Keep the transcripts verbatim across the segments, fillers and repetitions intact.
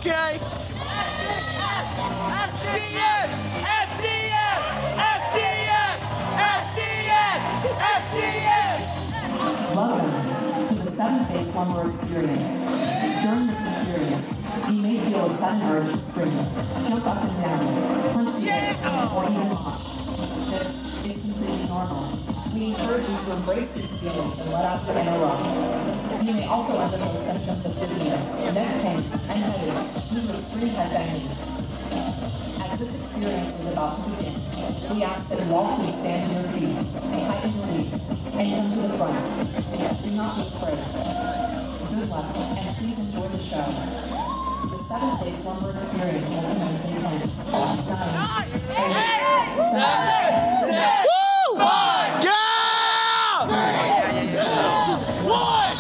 Okay. S D S! S D S! S D S! S D S! S D S! Welcome to the seventh-day slumber experience. During this experience, you may feel a sudden urge to scream, jump up and down, punch the air, or even mosh. This is completely normal. We encourage you to embrace these feelings and let out your inner rock. You may also undergo symptoms of dizziness, neck pain, and headaches due to extreme head banging. As this experience is about to begin, we ask that you all please stand to your feet, tighten your weave, and come to the front. Do not be afraid. Good luck, and please enjoy the show. The seventh-day slumber experience will commence in ten, nine, eight, seven, six, Woo! five, Go! three, two, one!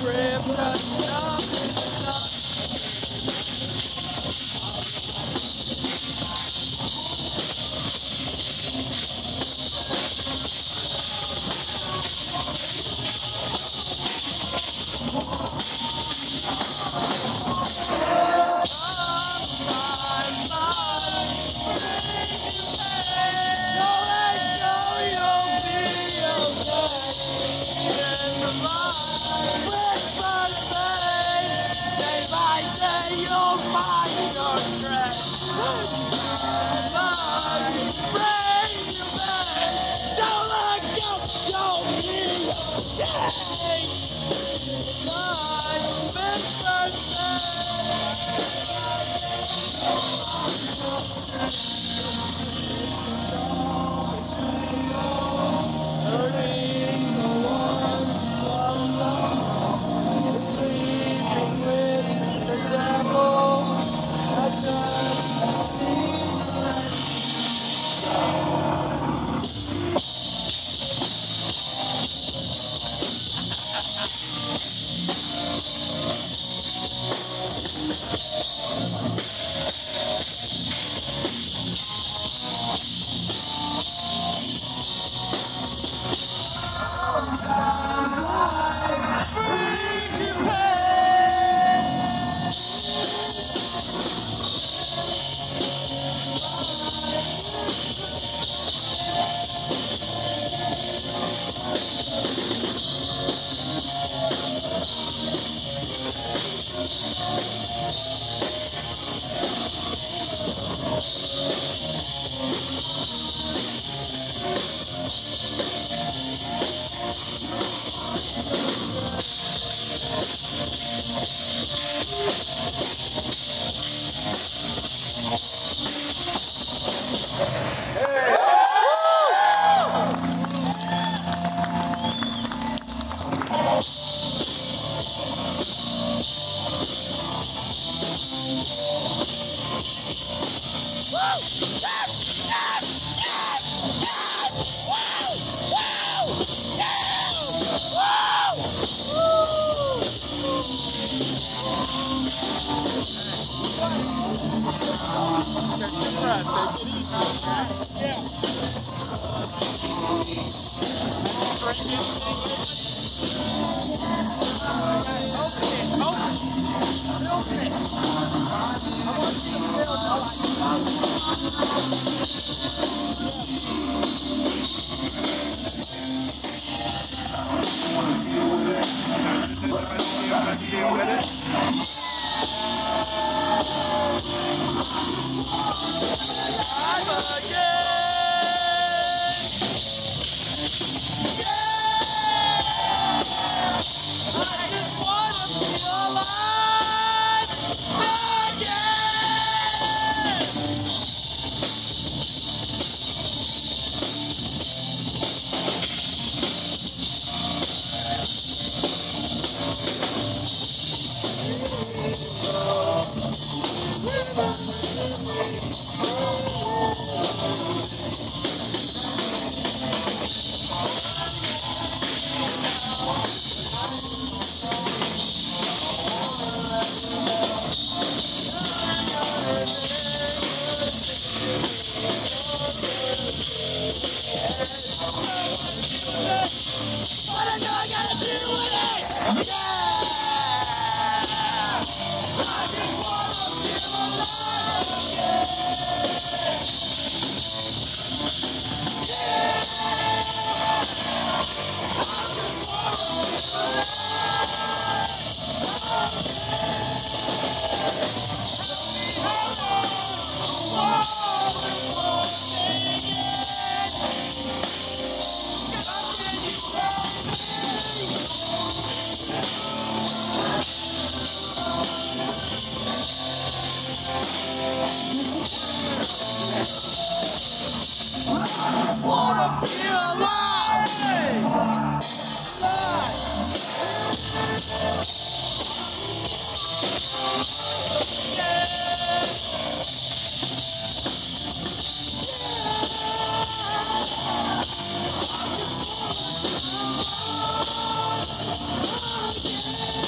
Yeah.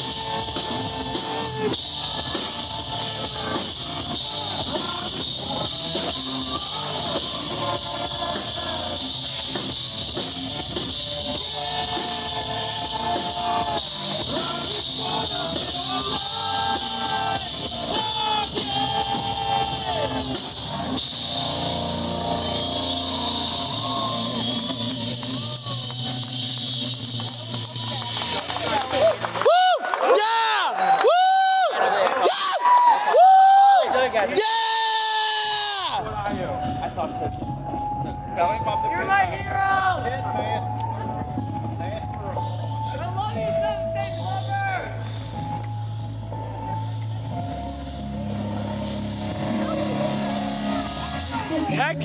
hero! I love you, Seventh Day Slumber! Heck!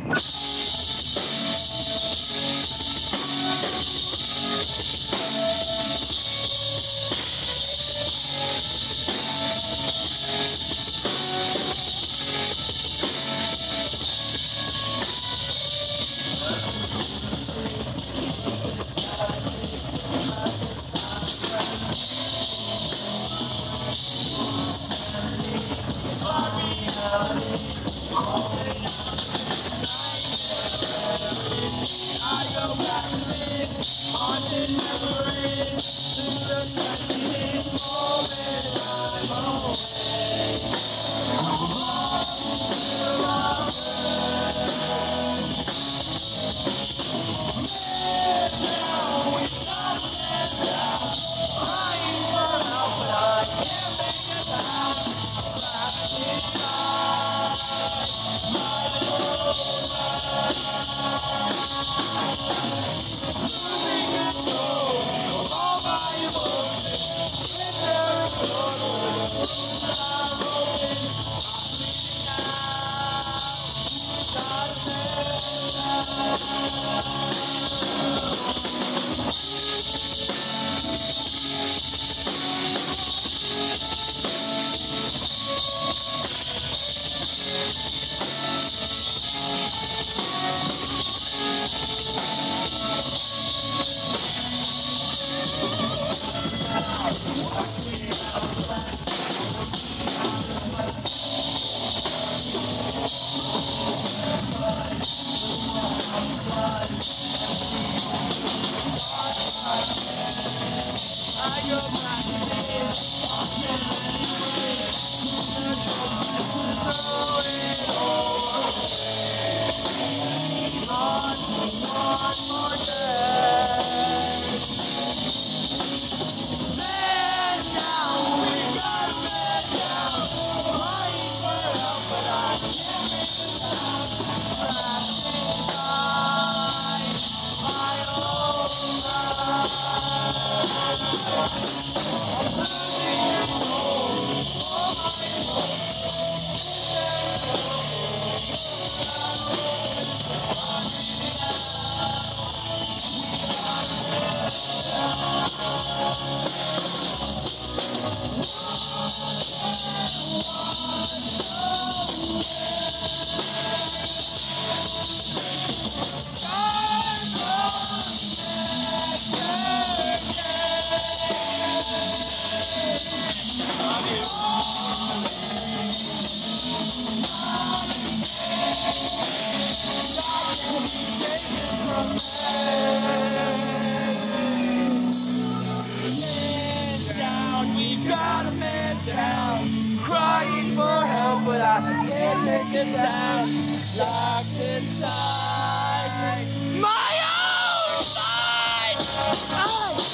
Locked inside my own mind. Oh.